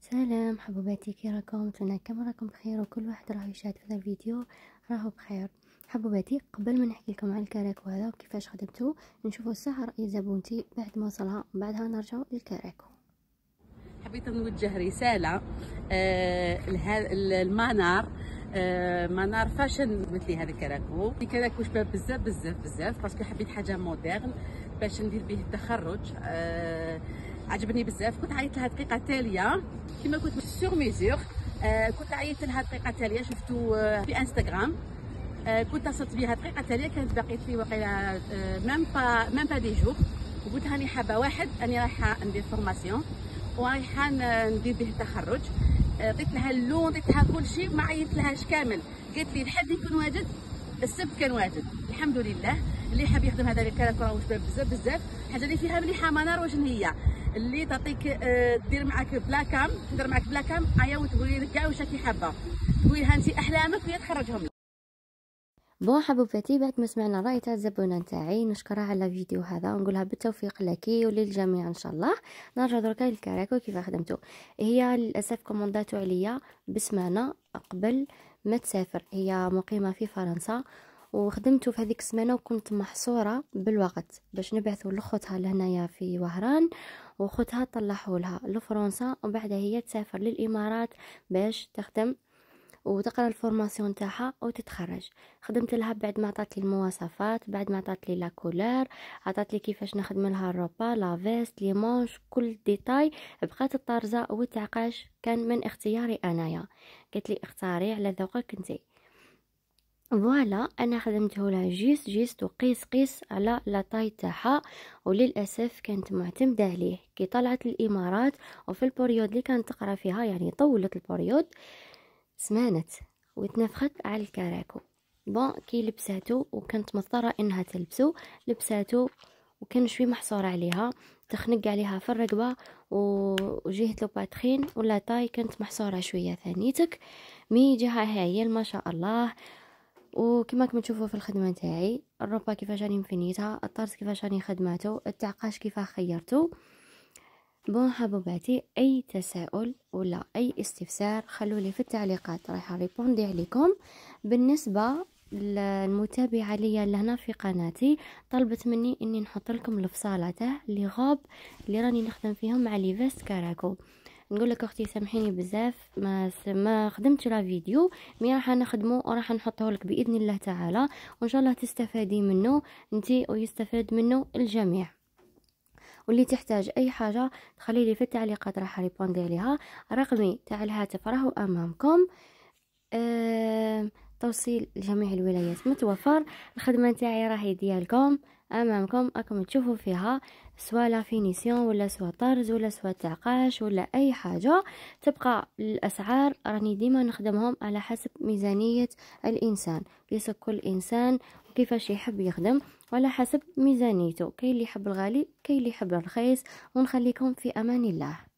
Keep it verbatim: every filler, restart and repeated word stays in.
سلام حبوباتي، كي راكم؟ نتمنى كما راكم بخير وكل واحد راه يشاهد في هذا الفيديو راهو بخير. حبوباتي، قبل ما نحكي لكم على الكراكو هذا وكيفاش خدمته نشوفوا الساعه رأي زبونتي بعد ما وصلها، بعدها نرجعوا للكراكو. حبيت نوجه رساله آه لهذا المنار، آه منار فاشن مثل هذا الكراكو. الكراكو شباب بزاف بزاف بزاف باسكو حبيت حاجه مودرن باش ندير به التخرج. آه عجبني بزاف. كنت عيطت لها دقيقه تاليه كما كنت سور ميزور. آه كنت عيطت لها دقيقه تاليه شفتو آه في انستغرام. آه كنت اتصلت بها دقيقه تاليه كانت باقيت لي واقيلا آه ميم با ميم با دي جور. وقلت راني حابه واحد اني رايحه ندير فورماسيون ورايحه ندير به التخرج. عطيت لها اللون، عطيت لها كل شيء، ما عيطت لهاش كامل. قالت لي الحد يكون واجد، السبت كان واجد. الحمد لله. اللي حاب يخدم هذا الكراكو راهو شباب بزاف بزاف. الحاجه اللي فيها مليحه منار واش هي اللي تعطيك آه دير معاك بلا كام، تهضر معاك بلا كام عيا وتقولي لك كاع واش راكي حابه، تقولي لها انت احلامك وهي تخرجهم لك. بون حبوباتي، بعد ما سمعنا الراي تاع الزبونه نتاعي نشكرها على الفيديو هذا ونقولها بالتوفيق لك وللجميع ان شاء الله. نرجع دركا للكراكو كيف خدمته. هي للاسف كومونداتو عليا بسمانه قبل ما تسافر، هي مقيمه في فرنسا وخدمته في هذيك السمانه وكنت محصوره بالوقت باش نبعثوا لخوتها لهنايا في وهران، وخوتها طلعوا لها لفرنسا وبعدها هي تسافر للامارات باش تخدم وتقرا الفورماسيون تاعها وتتخرج. خدمت لها بعد ما عطات لي المواصفات، بعد ما عطات لي لا كولور، عطات لي كيفاش نخدم لها الروبا، لا فيست، لي مونش، كل ديتاي. بقات الطرزه والتعقاش كان من اختياري انايا. قالت لي اختاري على ذوقك انتي. فوالا انا خدمته لها جيست جيست وقيس قيس على لا طاي تاعها، وللاسف كانت معتمده عليه. كي طلعت الامارات وفي البريود اللي كانت تقرا فيها، يعني طولت البريود، سمانت وتنفخت على الكراكو. بون كي لبساتو وكانت مضطرة انها تلبسو، لبساتو وكان شوي محصور عليها، تخنق عليها في الرقبة وجهة لو باتخين ولا طاي كانت محصورة شوية ثانيتك. مي جهة هايل ما شاء الله. وكما كما تشوفوا في الخدمة تاعي، الروبا كيفاش راني مفنيتها، الطرز كيفاش راني خدماتو، التعقاش كيفاه خيرتو. بون حبوباتي، اي تساؤل ولا اي استفسار خلولي في التعليقات، راح ريبوندي عليكم. بالنسبه للمتابعه ليا لهنا في قناتي، طلبت مني اني نحط لكم الفصاله تاع لي غوب اللي راني نخدم فيهم مع لي فيست كراكو. نقول لك اختي سامحيني بزاف ما ما خدمتش لا فيديو، مي راح نخدمه وراح نحطه لك باذن الله تعالى، وان شاء الله تستفادي منه انتي ويستفاد منه الجميع. واللي تحتاج اي حاجه تخلي لي في التعليقات راح ريبوندي عليها. رقمي تاع الهاتف راهو امامكم. أه توصيل جميع الولايات متوفر. الخدمه تاعي راهي ديالكم امامكم، راكم تشوفوا فيها سواء لا فينيسيون ولا سواء طرز ولا سواء تعقاش ولا اي حاجه. تبقى الاسعار راني ديما نخدمهم على حسب ميزانيه الانسان، ليس كل انسان كيفاش يحب يخدم وعلى حسب ميزانيته. كاين اللي يحب الغالي، كاين اللي يحب الرخيص. ونخليكم في امان الله.